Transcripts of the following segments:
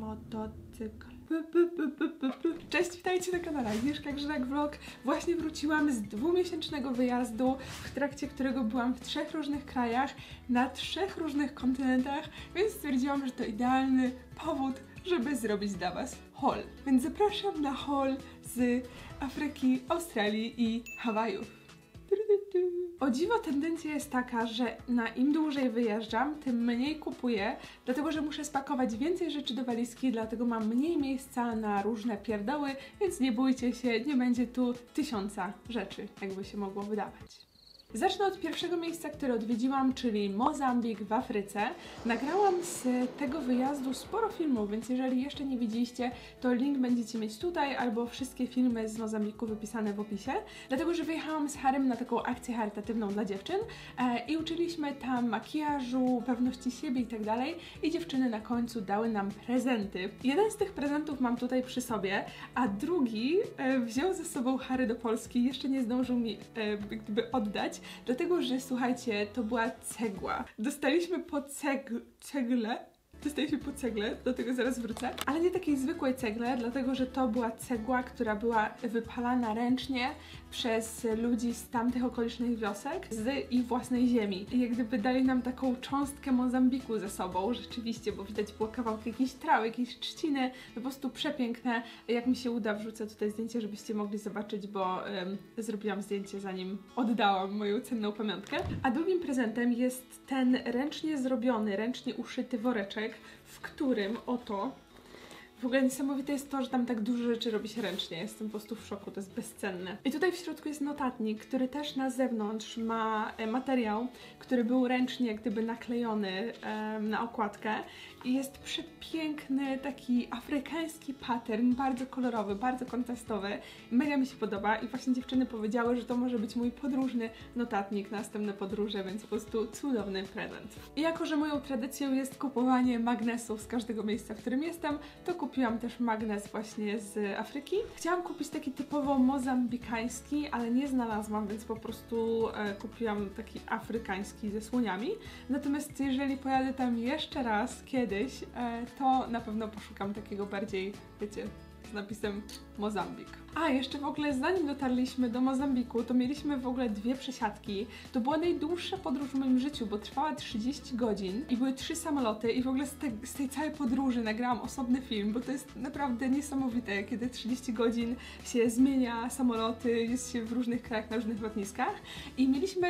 Motocykl. Cześć, witajcie na kanale Agnieszka Grzynak Vlog. Właśnie wróciłam z 2-miesięcznego wyjazdu, w trakcie którego byłam w 3 różnych krajach, na 3 różnych kontynentach, więc stwierdziłam, że to idealny powód, żeby zrobić dla Was haul. Więc zapraszam na haul z Afryki, Australii i Hawajów. O dziwo tendencja jest taka, że na im dłużej wyjeżdżam, tym mniej kupuję, dlatego że muszę spakować więcej rzeczy do walizki, dlatego mam mniej miejsca na różne pierdoły, więc nie bójcie się, nie będzie tu 1000 rzeczy, jakby się mogło wydawać. Zacznę od pierwszego miejsca, które odwiedziłam, czyli Mozambik w Afryce. Nagrałam z tego wyjazdu sporo filmów, więc jeżeli jeszcze nie widzieliście, to link będziecie mieć tutaj, albo wszystkie filmy z Mozambiku wypisane w opisie. Dlatego, że wyjechałam z Harem na taką akcję charytatywną dla dziewczyn i uczyliśmy tam makijażu, pewności siebie i tak dalej. I dziewczyny na końcu dały nam prezenty. Jeden z tych prezentów mam tutaj przy sobie, a drugi wziął ze sobą Harry do Polski. Jeszcze nie zdążył mi oddać. Dlatego, że słuchajcie, to była cegła. Dostaliśmy po cegle, do tego zaraz wrócę, ale nie takiej zwykłej cegle, dlatego że to była cegła, która była wypalana ręcznie przez ludzi z tamtych okolicznych wiosek, z ich własnej ziemi. I jak gdyby dali nam taką cząstkę Mozambiku ze sobą, rzeczywiście, bo widać było kawałki jakiejś trawy, jakiejś trzciny, po prostu przepiękne. Jak mi się uda, wrzucę tutaj zdjęcie, żebyście mogli zobaczyć, bo zrobiłam zdjęcie, zanim oddałam moją cenną pamiątkę. A drugim prezentem jest ten ręcznie zrobiony, ręcznie uszyty woreczek, w którym oto, w ogóle niesamowite jest to, że tam tak dużo rzeczy robi się ręcznie. Jestem po prostu w szoku, to jest bezcenne. I tutaj w środku jest notatnik, który też na zewnątrz ma materiał, który był ręcznie jak gdyby naklejony na okładkę. I jest przepiękny, taki afrykański pattern, bardzo kolorowy, bardzo kontrastowy. Mega mi się podoba i właśnie dziewczyny powiedziały, że to może być mój podróżny notatnik na następne podróże, więc po prostu cudowny prezent. I jako, że moją tradycją jest kupowanie magnesów z każdego miejsca, w którym jestem, to kupiłam też magnes właśnie z Afryki. Chciałam kupić taki typowo mozambikański, ale nie znalazłam, więc po prostu kupiłam taki afrykański ze słoniami. Natomiast jeżeli pojadę tam jeszcze raz, kiedyś, to na pewno poszukam takiego bardziej, wiecie, z napisem Mozambik. A, jeszcze w ogóle zanim dotarliśmy do Mozambiku, to mieliśmy w ogóle 2 przesiadki. To była najdłuższa podróż w moim życiu, bo trwała 30 godzin i były 3 samoloty i w ogóle z tej całej podróży nagrałam osobny film, bo to jest naprawdę niesamowite, kiedy 30 godzin się zmienia samoloty, jest się w różnych krajach, na różnych lotniskach. I mieliśmy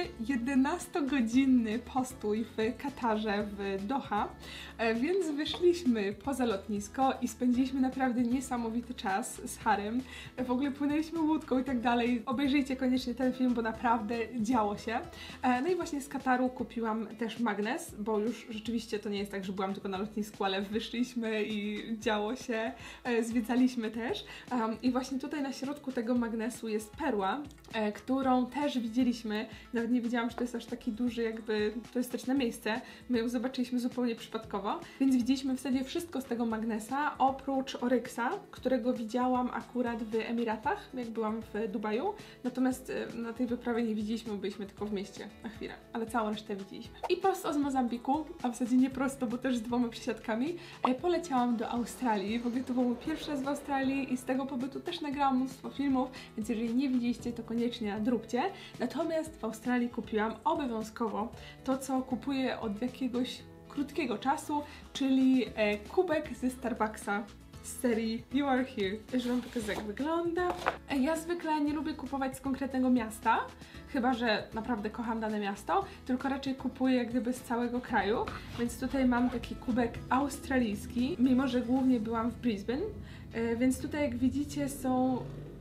11-godzinny postój w Katarze, w Doha, więc wyszliśmy poza lotnisko i spędziliśmy naprawdę niesamowity czas z Harem. W ogóle płynęliśmy łódką i tak dalej. Obejrzyjcie koniecznie ten film, bo naprawdę działo się. No i właśnie z Kataru kupiłam też magnes, bo już rzeczywiście to nie jest tak, że byłam tylko na lotnisku, ale wyszliśmy i działo się, zwiedzaliśmy też. I właśnie tutaj na środku tego magnesu jest perła, którą też widzieliśmy. Nawet nie wiedziałam, że to jest aż taki duży jakby turystyczne miejsce. My ją zobaczyliśmy zupełnie przypadkowo, więc widzieliśmy w zasadzie wszystko z tego magnesa, oprócz Oryksa, którego widziałam akurat w Emiratach, jak byłam w Dubaju. Natomiast na tej wyprawie nie widzieliśmy, bo byliśmy tylko w mieście na chwilę, ale całą resztę widzieliśmy. I prosto z Mozambiku, a w zasadzie nie prosto, bo też z 2 przesiadkami, poleciałam do Australii. W ogóle to był mój pierwszy raz w Australii i z tego pobytu też nagrałam mnóstwo filmów, więc jeżeli nie widzieliście, to koniecznie nadróbcie. Natomiast w Australii kupiłam obowiązkowo to, co kupuję od jakiegoś krótkiego czasu, czyli kubek ze Starbucksa z serii You Are Here. Już wam pokażę, jak wygląda. Ja zwykle nie lubię kupować z konkretnego miasta, chyba że naprawdę kocham dane miasto, tylko raczej kupuję jak gdyby z całego kraju, więc tutaj mam taki kubek australijski, mimo że głównie byłam w Brisbane, więc tutaj jak widzicie są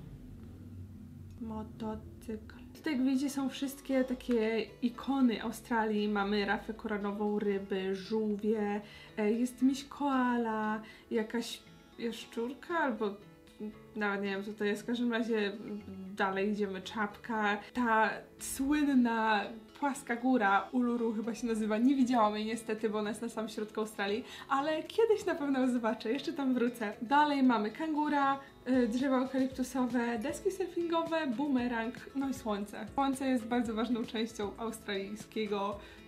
motocykl. Tutaj jak widzicie są wszystkie takie ikony Australii. Mamy rafę koronową, ryby, żółwie, jest miś koala, jakaś jaszczurka albo nawet nie wiem co to jest, w każdym razie dalej idziemy, czapka, ta słynna płaska góra, Uluru chyba się nazywa, nie widziałam jej niestety, bo ona jest na samym środku Australii, ale kiedyś na pewno ją zobaczę, jeszcze tam wrócę. Dalej mamy kangura, drzewa eukaliptusowe, deski surfingowe, bumerang, no i słońce. Słońce jest bardzo ważną częścią australijskiego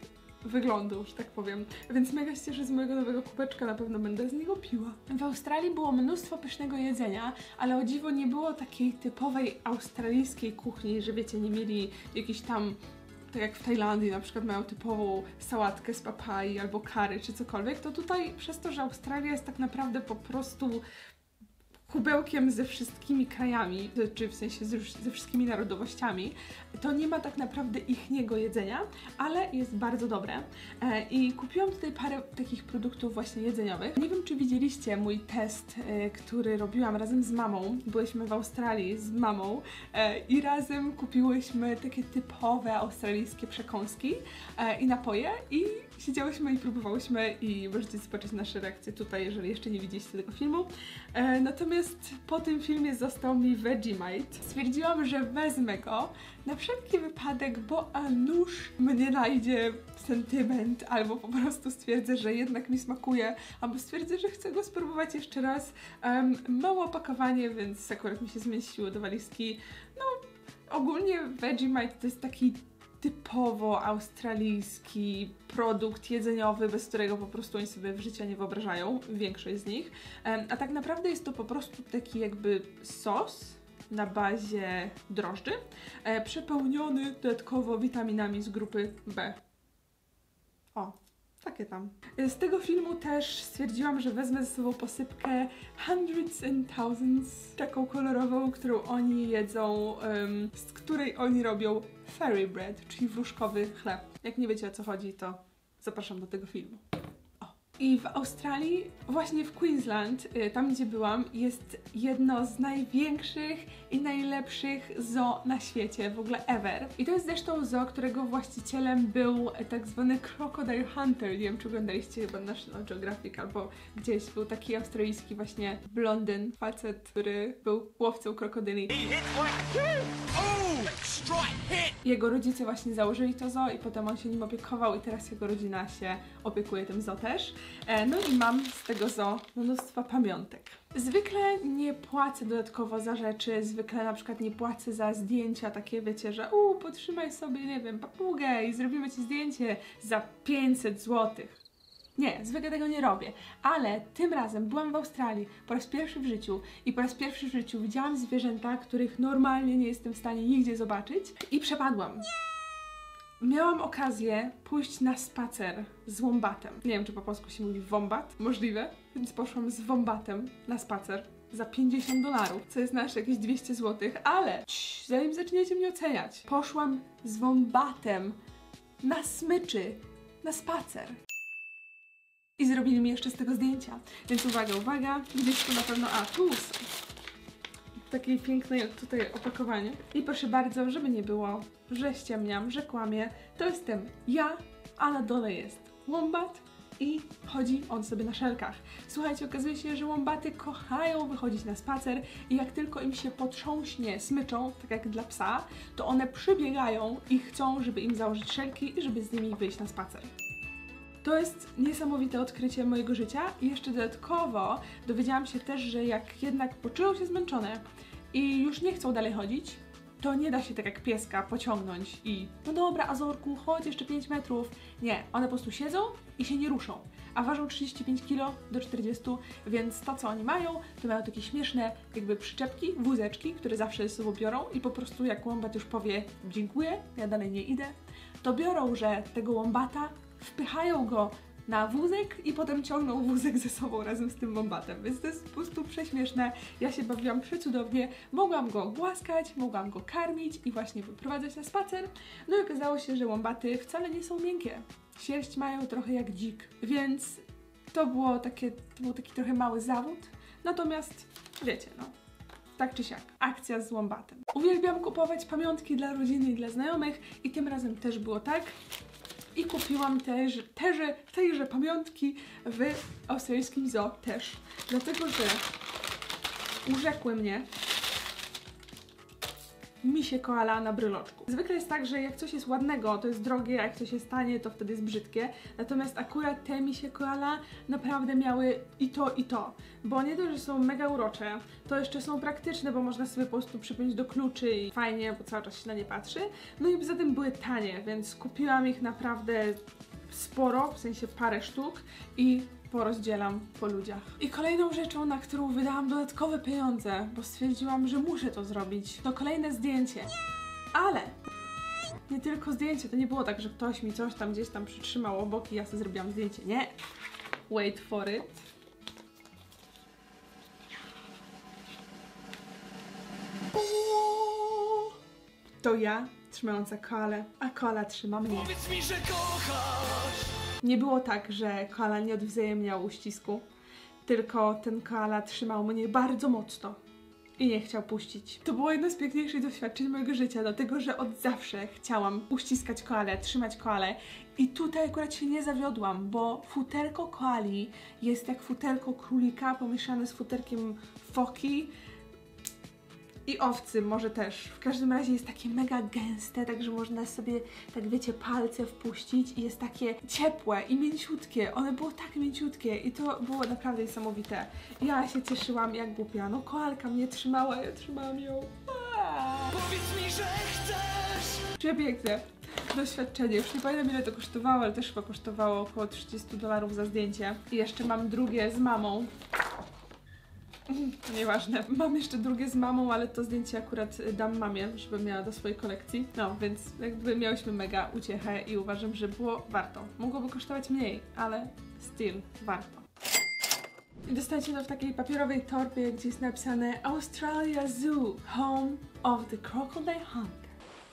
wyglądu, że tak powiem. Więc mega się cieszę z mojego nowego kubeczka, na pewno będę z niego piła. W Australii było mnóstwo pysznego jedzenia, ale o dziwo nie było takiej typowej australijskiej kuchni, że wiecie, nie mieli jakiś tam, tak jak w Tajlandii na przykład mają typową sałatkę z papai albo curry czy cokolwiek, to tutaj przez to, że Australia jest tak naprawdę po prostu kubełkiem ze wszystkimi krajami, czy w sensie ze wszystkimi narodowościami, to nie ma tak naprawdę ichniego jedzenia, ale jest bardzo dobre. I kupiłam tutaj parę takich produktów właśnie jedzeniowych. Nie wiem, czy widzieliście mój test, który robiłam razem z mamą. Byliśmy w Australii z mamą i razem kupiłyśmy takie typowe australijskie przekąski i napoje i siedziałyśmy i próbowałyśmy i możecie zobaczyć nasze reakcje tutaj, jeżeli jeszcze nie widzieliście tego filmu. Natomiast po tym filmie został mi Vegemite. Stwierdziłam, że wezmę go na wszelki wypadek, bo a nuż mnie najdzie sentyment, albo po prostu stwierdzę, że jednak mi smakuje, albo stwierdzę, że chcę go spróbować jeszcze raz. Mało opakowanie, więc akurat mi się zmieściło do walizki. No, ogólnie Vegemite to jest taki typowo australijski produkt jedzeniowy, bez którego po prostu oni sobie w życiu nie wyobrażają, większość z nich. A tak naprawdę jest to po prostu taki jakby sos na bazie drożdży, przepełniony dodatkowo witaminami z grupy B. O, takie tam. Z tego filmu też stwierdziłam, że wezmę ze sobą posypkę Hundreds and Thousands, taką kolorową, którą oni jedzą, z której oni robią fairy bread, czyli wróżkowy chleb. Jak nie wiecie, o co chodzi, to zapraszam do tego filmu. I w Australii, właśnie w Queensland, tam gdzie byłam, jest jedno z największych i najlepszych zoo na świecie, w ogóle ever. I to jest zresztą zoo, którego właścicielem był tak zwany Crocodile Hunter. Nie wiem, czy oglądaliście chyba National Geographic albo gdzieś. Był taki australijski właśnie blondyn facet, który był łowcą krokodyli. Jego rodzice właśnie założyli to zoo i potem on się nim opiekował i teraz jego rodzina się opiekuje tym zoo też. No i mam z tego zoo mnóstwo pamiątek. Zwykle nie płacę dodatkowo za rzeczy, zwykle na przykład nie płacę za zdjęcia takie, wiecie, że potrzymaj sobie, nie wiem, papugę i zrobimy ci zdjęcie za 500 zł. Nie, zwykle tego nie robię, ale tym razem byłam w Australii po raz pierwszy w życiu i po raz pierwszy w życiu widziałam zwierzęta, których normalnie nie jestem w stanie nigdzie zobaczyć i przepadłam. Miałam okazję pójść na spacer z wombatem. Nie wiem, czy po polsku się mówi wombat, możliwe, więc poszłam z wombatem na spacer za $50, co jest nasze jakieś 200 zł, ale zanim zaczniecie mnie oceniać, poszłam z wombatem na smyczy, na spacer. I zrobili mi jeszcze z tego zdjęcia. Więc uwaga, uwaga, gdzieś tu na pewno, tu są. Takiej pięknej tutaj opakowanie. I proszę bardzo, żeby nie było, że ściemniam, że kłamię, to jestem ja, a na dole jest wombat i chodzi on sobie na szelkach. Słuchajcie, okazuje się, że wombaty kochają wychodzić na spacer i jak tylko im się potrząśnie smyczą, tak jak dla psa, to one przybiegają i chcą, żeby im założyć szelki i żeby z nimi wyjść na spacer. To jest niesamowite odkrycie mojego życia i jeszcze dodatkowo dowiedziałam się też, że jak jednak poczują się zmęczone i już nie chcą dalej chodzić, to nie da się tak jak pieska pociągnąć i no dobra, Azorku, chodź jeszcze 5 metrów. Nie, one po prostu siedzą i się nie ruszą, a ważą 35 kg do 40, więc to co oni mają, to mają takie śmieszne jakby przyczepki, wózeczki, które zawsze ze sobą biorą i po prostu jak wombat już powie dziękuję, ja dalej nie idę, to biorą, że tego wombata, wpychają go na wózek i potem ciągną wózek ze sobą razem z tym wombatem, więc to jest po prostu prześmieszne. Ja się bawiłam przecudownie, mogłam go głaskać, mogłam go karmić i właśnie wyprowadzać na spacer. No i okazało się, że wombaty wcale nie są miękkie. Sierść mają trochę jak dzik, więc to był taki trochę mały zawód, natomiast wiecie, no, tak czy siak, akcja z wombatem. Uwielbiam kupować pamiątki dla rodziny i dla znajomych i tym razem też było tak. I kupiłam tejże pamiątki w australijskim zoo też, dlatego że urzekły mnie misie koala na bryloczku. Zwykle jest tak, że jak coś jest ładnego, to jest drogie, a jak coś jest tanie, to wtedy jest brzydkie. Natomiast akurat te misie koala naprawdę miały i to. Bo nie dość, że są mega urocze, to jeszcze są praktyczne, bo można sobie po prostu przypiąć do kluczy i fajnie, bo cały czas się na nie patrzy. No i poza tym były tanie, więc kupiłam ich naprawdę sporo, w sensie parę sztuk i porozdzielam po ludziach. I kolejną rzeczą, na którą wydałam dodatkowe pieniądze, bo stwierdziłam, że muszę to zrobić, to kolejne zdjęcie. Ale nie tylko zdjęcie, to nie było tak, że ktoś mi coś tam gdzieś tam przytrzymał obok i ja sobie zrobiłam zdjęcie. Nie. Wait for it. To ja trzymająca koalę, a koala trzyma mnie. Powiedz mi, że kochasz! Nie było tak, że koala nie odwzajemniał uścisku, tylko ten koala trzymał mnie bardzo mocno i nie chciał puścić. To było jedno z piękniejszych doświadczeń mojego życia, dlatego że od zawsze chciałam uściskać koalę, trzymać koalę i tutaj akurat się nie zawiodłam, bo futerko koali jest jak futerko królika pomieszane z futerkiem foki i owcy może też. W każdym razie jest takie mega gęste, także można sobie, tak wiecie, palce wpuścić i jest takie ciepłe i mięciutkie. One było tak mięciutkie i to było naprawdę niesamowite. Ja się cieszyłam jak głupia. No koalka mnie trzymała, ja trzymałam ją. Powiedz mi, że chcesz! Przepiękne doświadczenie. Już nie pamiętam ile to kosztowało, ale też chyba kosztowało około $30 za zdjęcie. I jeszcze mam drugie z mamą. Nieważne. Mam jeszcze drugie z mamą, ale to zdjęcie akurat dam mamie, żeby miała do swojej kolekcji. No, więc jakby miałyśmy mega uciechę i uważam, że było warto. Mogłoby kosztować mniej, ale still warto. I dostajecie to w takiej papierowej torbie, gdzie jest napisane Australia Zoo, home of the crocodile hunter.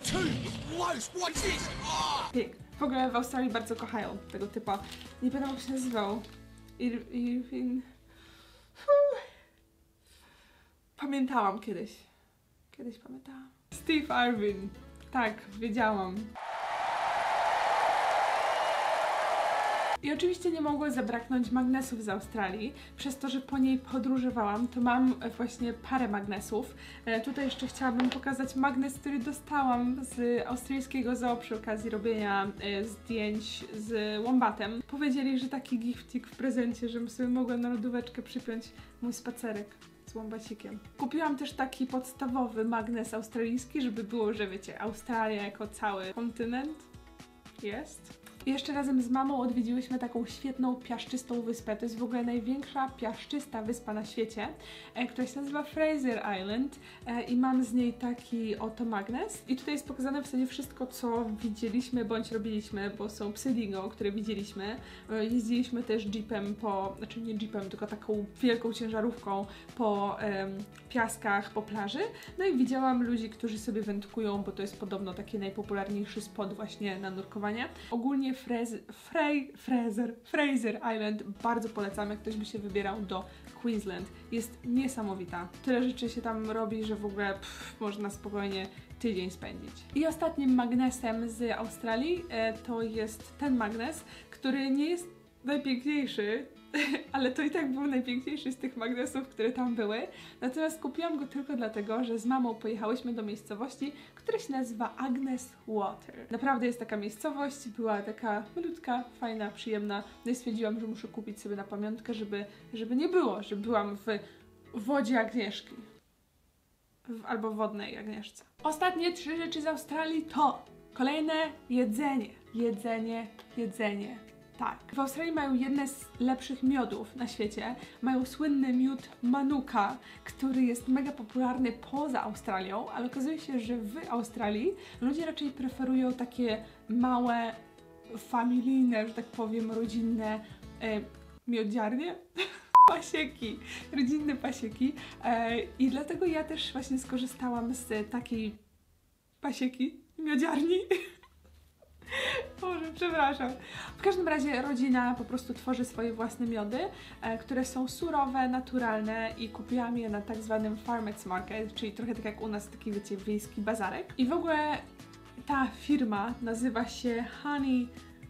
Pięknie. W ogóle w Australii bardzo kochają tego typa. Nie pamiętam jak się nazywał. Irvin... Pamiętałam kiedyś. Kiedyś pamiętałam. Steve Irwin. Tak, wiedziałam. I oczywiście nie mogło zabraknąć magnesów z Australii. Przez to, że po niej podróżowałam, to mam właśnie parę magnesów. Tutaj jeszcze chciałabym pokazać magnes, który dostałam z australijskiego zoo przy okazji robienia zdjęć z wombatem. Powiedzieli, że taki giftik w prezencie, żebym sobie mogła na lodóweczkę przypiąć mój spacerek z wombacikiem. Kupiłam też taki podstawowy magnes australijski, żeby było, że wiecie, Australia jako cały kontynent jest. I jeszcze razem z mamą odwiedziłyśmy taką świetną, piaszczystą wyspę. To jest w ogóle największa piaszczysta wyspa na świecie, która się nazywa Fraser Island i mam z niej taki oto magnes. I tutaj jest pokazane w zasadzie wszystko, co widzieliśmy bądź robiliśmy, bo są psy dingo, które widzieliśmy. Jeździliśmy też jeepem znaczy nie jeepem, tylko taką wielką ciężarówką po piaskach, po plaży. No i widziałam ludzi, którzy sobie wędkują, bo to jest podobno taki najpopularniejszy spot właśnie na nurkowanie. Ogólnie Fraser Island bardzo polecam, jak ktoś by się wybierał do Queensland. Jest niesamowita. Tyle rzeczy się tam robi, że w ogóle można spokojnie tydzień spędzić. I ostatnim magnesem z Australii to jest ten magnes, który nie jest najpiękniejszy, ale to i tak był najpiękniejszy z tych magnesów, które tam były. Natomiast kupiłam go tylko dlatego, że z mamą pojechałyśmy do miejscowości, która się nazywa Agnes Water. Naprawdę jest taka miejscowość, była taka malutka, fajna, przyjemna. No i stwierdziłam, że muszę kupić sobie na pamiątkę, żeby nie było, że byłam w wodzie Agnieszki. Albo w wodnej Agnieszce. Ostatnie 3 rzeczy z Australii to kolejne jedzenie. Jedzenie. Tak. W Australii mają jedne z lepszych miodów na świecie. Mają słynny miód Manuka, który jest mega popularny poza Australią, ale okazuje się, że w Australii ludzie raczej preferują takie małe, familijne, że tak powiem, rodzinne miodziarnie. Pasieki, rodzinne pasieki i dlatego ja też właśnie skorzystałam z takiej pasieki, miodziarni. Boże, przepraszam. W każdym razie rodzina po prostu tworzy swoje własne miody, które są surowe, naturalne i kupiłam je na tak zwanym Farmers Market, czyli trochę tak jak u nas taki, wiecie, wiejski bazarek. I w ogóle ta firma nazywa się Honey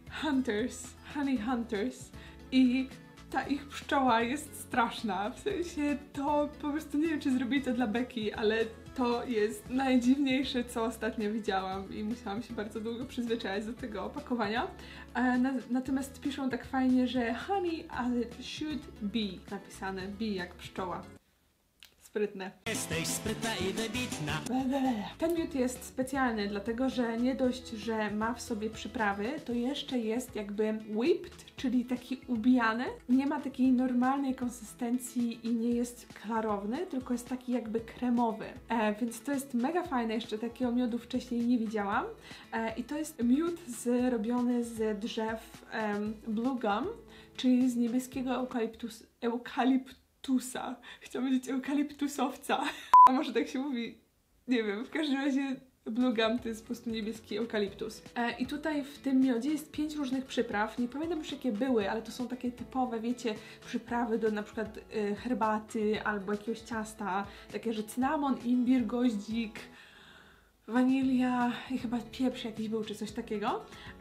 Hunters i ta ich pszczoła jest straszna, w sensie to po prostu nie wiem, czy zrobili to dla Beki, ale to jest najdziwniejsze, co ostatnio widziałam i musiałam się bardzo długo przyzwyczaić do tego opakowania. Natomiast piszą tak fajnie, że honey as it should be, napisane be jak pszczoła. Sprytne. Jesteś sprytna i wybitna. Ten miód jest specjalny, dlatego że nie dość, że ma w sobie przyprawy, to jeszcze jest jakby whipped, czyli taki ubijany. Nie ma takiej normalnej konsystencji i nie jest klarowny, tylko jest taki jakby kremowy. Więc to jest mega fajne, jeszcze takiego miodu wcześniej nie widziałam. I to jest miód robiony z drzew blue gum, czyli z niebieskiego eukaliptusa. Chciałam powiedzieć eukaliptusowca. A może tak się mówi? Nie wiem, w każdym razie blue gum to jest po prostu niebieski eukaliptus. I tutaj w tym miodzie jest 5 różnych przypraw. Nie pamiętam już jakie były, ale to są takie typowe, wiecie, przyprawy do na przykład herbaty albo jakiegoś ciasta. Takie, że cynamon, imbir, goździk, wanilia i chyba pieprz jakiś był, czy coś takiego.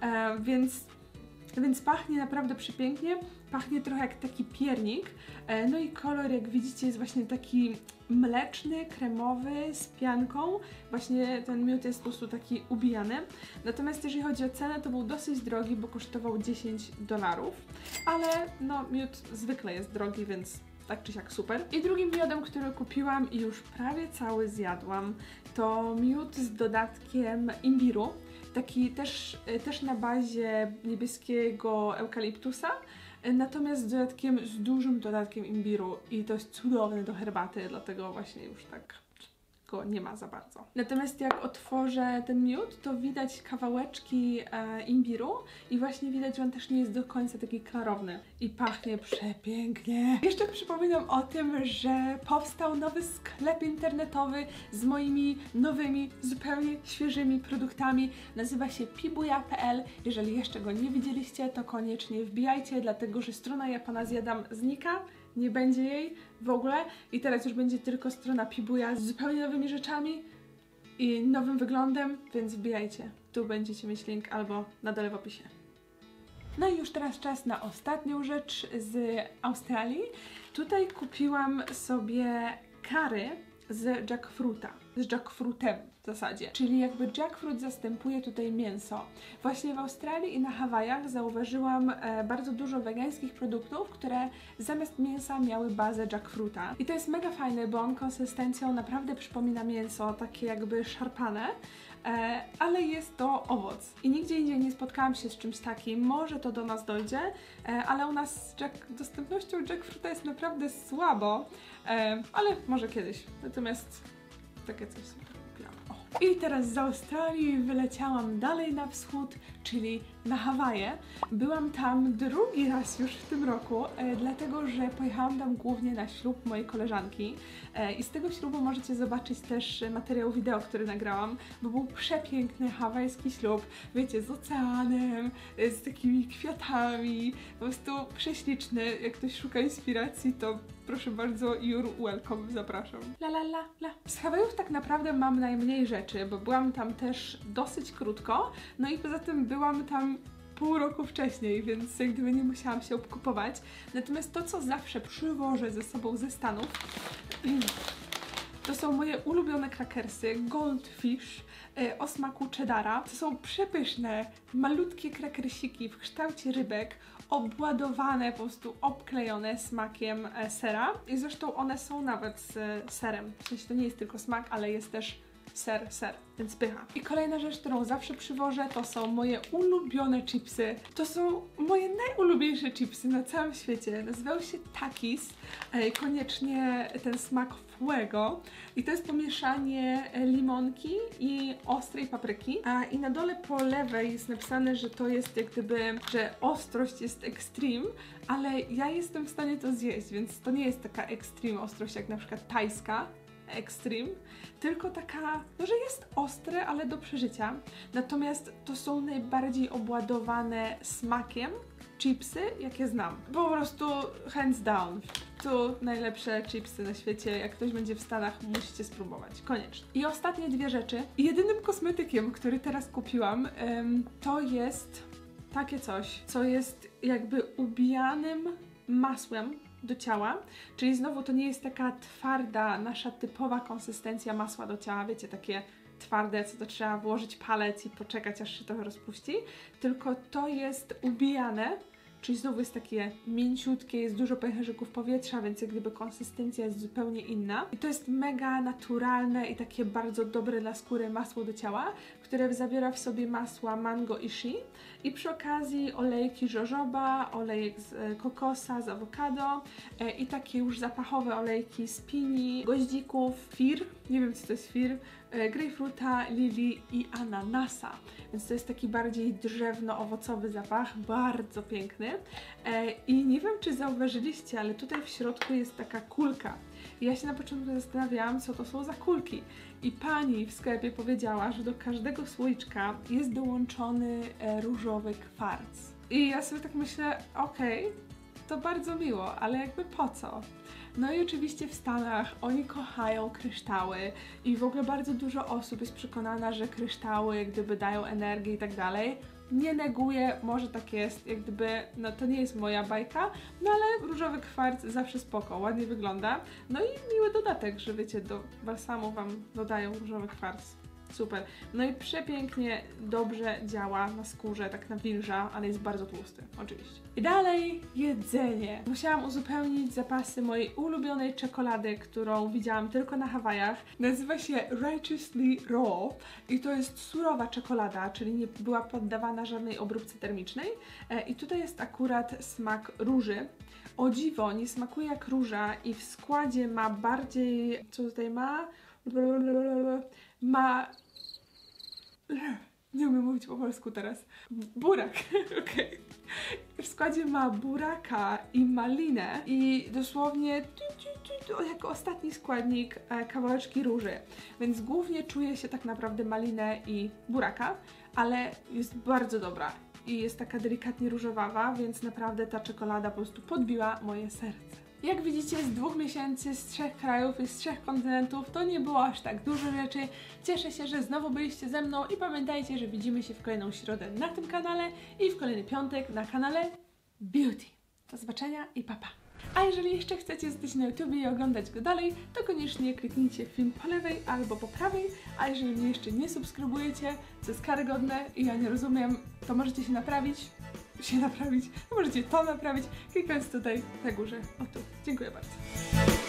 Więc pachnie naprawdę przepięknie, pachnie trochę jak taki piernik, no i kolor, jak widzicie, jest właśnie taki mleczny, kremowy, z pianką. Właśnie ten miód jest po prostu taki ubijany. Natomiast jeżeli chodzi o cenę, to był dosyć drogi, bo kosztował $10, ale no miód zwykle jest drogi, więc tak czy siak super. I drugim miodem, który kupiłam i już prawie cały zjadłam, to miód z dodatkiem imbiru. Taki też na bazie niebieskiego eukaliptusa, natomiast z dużym dodatkiem imbiru i to jest cudowne do herbaty, dlatego właśnie już tak go nie ma za bardzo. Natomiast jak otworzę ten miód, to widać kawałeczki imbiru i właśnie widać, że on też nie jest do końca taki klarowny i pachnie przepięknie. Jeszcze przypominam o tym, że powstał nowy sklep internetowy z moimi nowymi, zupełnie świeżymi produktami. Nazywa się pibuja.pl. Jeżeli jeszcze go nie widzieliście, to koniecznie wbijajcie, dlatego że strona Ja Pana Zjadam znika. Nie będzie jej w ogóle i teraz już będzie tylko strona Pibuja z zupełnie nowymi rzeczami i nowym wyglądem, więc wbijajcie. Tu będziecie mieć link albo na dole w opisie. No i już teraz czas na ostatnią rzecz z Australii. Tutaj kupiłam sobie curry z jackfruita, z jackfruitem w zasadzie, czyli jakby jackfruit zastępuje tutaj mięso. Właśnie w Australii i na Hawajach zauważyłam bardzo dużo wegańskich produktów, które zamiast mięsa miały bazę jackfruita. I to jest mega fajne, bo on konsystencją naprawdę przypomina mięso, takie jakby szarpane, ale jest to owoc. I nigdzie indziej nie spotkałam się z czymś takim. Może to do nas dojdzie, ale u nas z dostępnością jackfruita jest naprawdę słabo, ale może kiedyś. Natomiast takie coś sobie kupiłam. I teraz z Australii wyleciałam dalej na wschód, czyli na Hawaje. Byłam tam drugi raz już w tym roku, dlatego że pojechałam tam głównie na ślub mojej koleżanki i z tego ślubu możecie zobaczyć też materiał wideo, który nagrałam, bo był przepiękny hawajski ślub, wiecie, z oceanem, z takimi kwiatami, po prostu prześliczny. Jak ktoś szuka inspiracji, to proszę bardzo, you're welcome, zapraszam. Z Hawajów tak naprawdę mam najmniej rzeczy, bo byłam tam też dosyć krótko, no i poza tym byłam tam pół roku wcześniej, więc jak gdyby nie musiałam się obkupować. Natomiast to, co zawsze przywożę ze sobą ze Stanów, to są moje ulubione krakersy Goldfish o smaku cheddara. To są przepyszne, malutkie krakersiki w kształcie rybek, obładowane, po prostu obklejone smakiem sera. I zresztą one są nawet z serem. W sensie to nie jest tylko smak, ale jest też ser, więc pycha. I kolejna rzecz, którą zawsze przywożę, to są moje ulubione chipsy. To są moje najulubieńsze chipsy na całym świecie. Nazywają się Takis. Koniecznie ten smak fuego. I to jest pomieszanie limonki i ostrej papryki. I na dole po lewej jest napisane, że to jest jak gdyby, że ostrość jest extreme, ale ja jestem w stanie to zjeść, więc to nie jest taka extreme ostrość jak na przykład tajska, extreme, tylko taka, no że jest ostre, ale do przeżycia. Natomiast to są najbardziej obładowane smakiem chipsy, jakie znam. Po prostu hands down. Tu najlepsze chipsy na świecie. Jak ktoś będzie w Stanach, musicie spróbować. Koniecznie. I ostatnie dwie rzeczy. Jedynym kosmetykiem, który teraz kupiłam, to jest takie coś, co jest jakby ubijanym masłem do ciała, czyli znowu to nie jest taka twarda, nasza typowa konsystencja masła do ciała, wiecie, takie twarde, co to trzeba włożyć palec i poczekać, aż się trochę rozpuści, tylko to jest ubijane czyli znowu jest takie mięciutkie, jest dużo pęcherzyków powietrza, więc jak gdyby konsystencja jest zupełnie inna. I to jest mega naturalne i takie bardzo dobre dla skóry masło do ciała, które zawiera w sobie masła mango i shea i przy okazji olejki jojoba, olejek z kokosa, z awokado i takie już zapachowe olejki z pini, goździków, fir, nie wiem co to jest fir, grejpfruta, lilii i ananasa. Więc to jest taki bardziej drzewno-owocowy zapach, bardzo piękny. I nie wiem, czy zauważyliście, ale tutaj w środku jest taka kulka. I ja się na początku zastanawiałam, co to są za kulki. I pani w sklepie powiedziała, że do każdego słoiczka jest dołączony różowy kwarc. I ja sobie tak myślę, okej, to bardzo miło, ale jakby po co? No i oczywiście w Stanach oni kochają kryształy i w ogóle bardzo dużo osób jest przekonana, że kryształy jak gdyby dają energię i tak dalej. Nie neguję, może tak jest, jak gdyby, no to nie jest moja bajka, no ale różowy kwarc zawsze spoko, ładnie wygląda. No i miły dodatek, że wiecie, do balsamu wam dodają różowy kwarc. Super. No i przepięknie, dobrze działa na skórze, tak nawilża, ale jest bardzo tłusty, oczywiście. I dalej jedzenie. Musiałam uzupełnić zapasy mojej ulubionej czekolady, którą widziałam tylko na Hawajach. Nazywa się Righteously Raw i to jest surowa czekolada, czyli nie była poddawana żadnej obróbce termicznej. I tutaj jest akurat smak róży. O dziwo, nie smakuje jak róża i w składzie ma bardziej... Co tutaj ma? Nie umiem mówić po polsku teraz. Burak, okej. W składzie ma buraka i malinę i dosłownie jako ostatni składnik kawałeczki róży. Więc głównie czuje się tak naprawdę malinę i buraka, ale jest bardzo dobra i jest taka delikatnie różowawa, więc naprawdę ta czekolada po prostu podbiła moje serce. Jak widzicie, z 2 miesięcy, z 3 krajów i z 3 kontynentów to nie było aż tak dużo rzeczy. Cieszę się, że znowu byliście ze mną i pamiętajcie, że widzimy się w kolejną środę na tym kanale i w kolejny piątek na kanale Beauty. Do zobaczenia i pa pa! A jeżeli jeszcze chcecie zostać na YouTube i oglądać go dalej, to koniecznie kliknijcie film po lewej albo po prawej, a jeżeli mnie jeszcze nie subskrybujecie, co jest karygodne i ja nie rozumiem, to możecie się naprawić, możecie to naprawić, klikając tutaj na górze, o tu. Dziękuję bardzo.